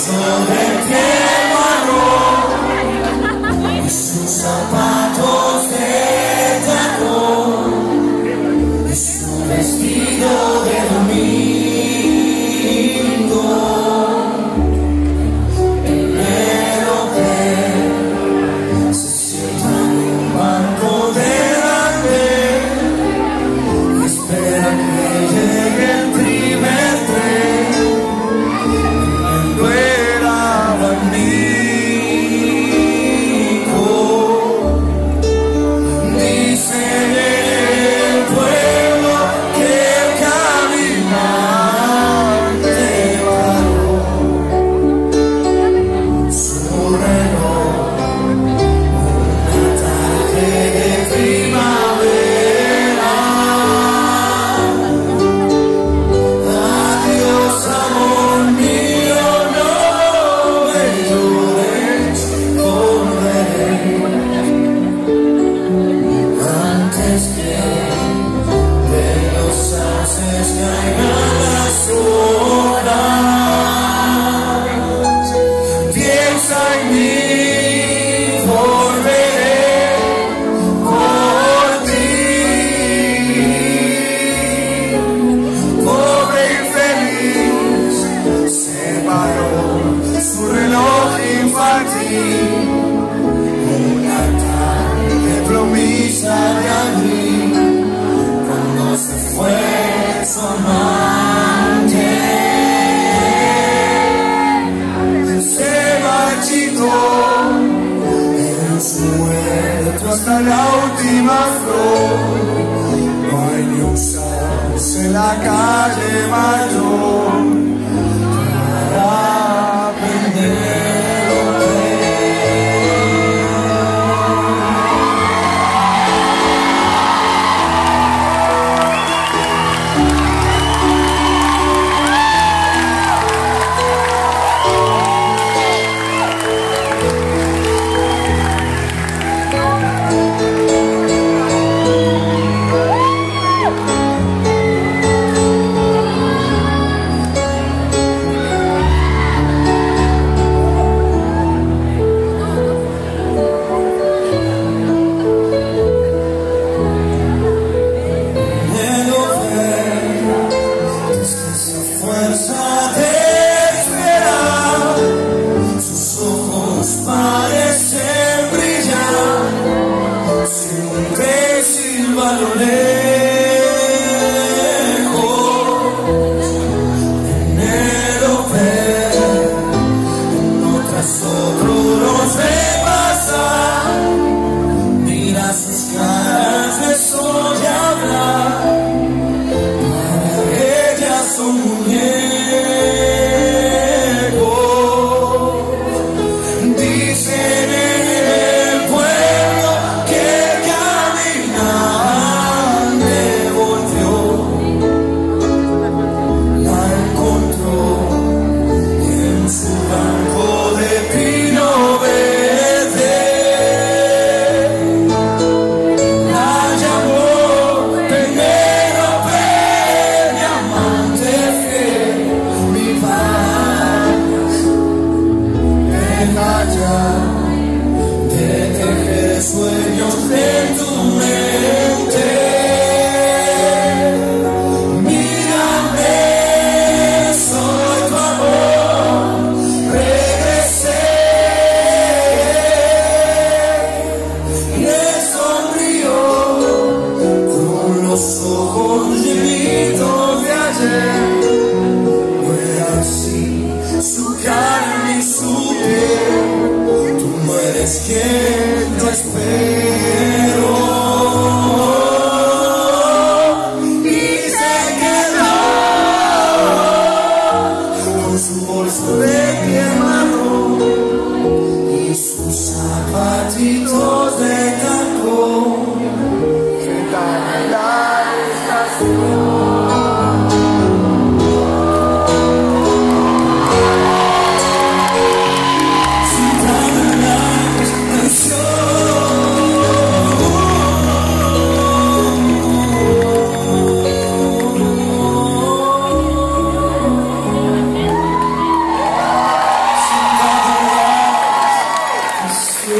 sobre el tiempo y sus zapatos de tacón y su vestido de domingo. Enero que se sienta en un banco delante y espera que llegue el primer tren. No era abanico, dice el pueblo que el caminante paró su reloj una tarde de primavera. Adiós, amor mío, no me llores, volveré antes que de los sauces caigan las hojas. Piensa en mí, volveré por ti. Pobre infeliz, se paró su reloj infantil. Una tarde promesa de abril, cuando se fue su amante, se marchitó en su huerto hasta la última flor. No hay ni un sauce en la calle mayor para prenderlo. Fuerza de esperar, sus ojos parecen brillar, si un tren silba a lo lejos. Enero ve, uno tras otro los ve pasar, mira sus caras, les oye hablar. Son mujeres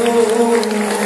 Señor.